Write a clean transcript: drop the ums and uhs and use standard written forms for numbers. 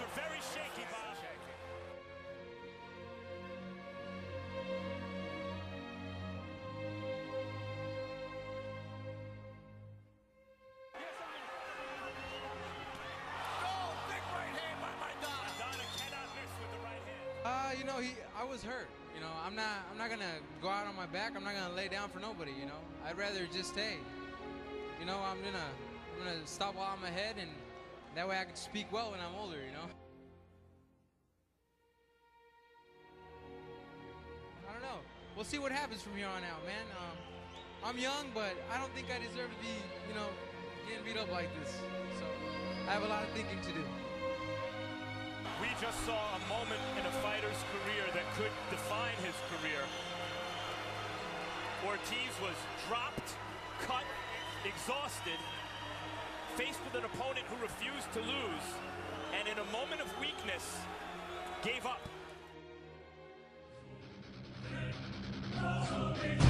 very shaky, Bob. You know, I was hurt. You know, I'm not gonna go out on my back. I'm not gonna lay down for nobody. You know, I'd rather just stay. You know, I'm gonna stop while I'm ahead, and that way I can speak well when I'm older. You know. I don't know. We'll see what happens from here on out, man. I'm young, but I don't think I deserve to be, you know, getting beat up like this. So I have a lot of thinking to do. We just saw a moment in a fighter's career that could define his career. Ortiz was dropped, cut, exhausted, faced with an opponent who refused to lose, and in a moment of weakness, gave up.